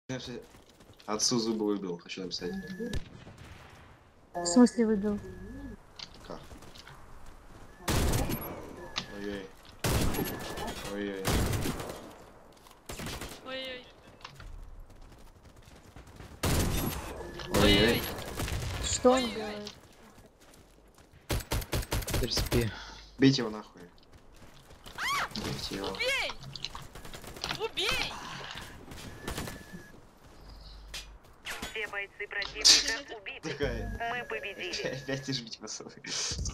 Отцу зубы выбил, хочу написать. В смысле выбил? Как? Ой-ой. Ой-ой. Ой-ой. Ой-ой. Что он делает? Терпи. Бейте его нахуй. Бейте его. Убей! Убей! Все бойцы противника убиты. Такая. Мы победили. Опять жмите, пацаны.